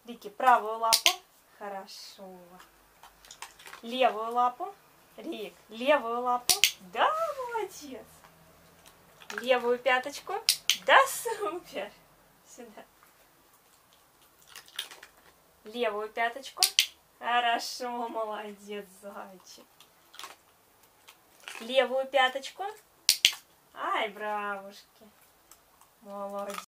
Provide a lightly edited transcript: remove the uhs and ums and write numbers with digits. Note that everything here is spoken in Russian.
Рики, правую лапу. Хорошо. Левую лапу. Рик, левую лапу. Да, молодец. Левую пяточку. Да, супер. Сюда. Левую пяточку. Хорошо, молодец, зайчик. Левую пяточку. Ай, бравушки. Молодец.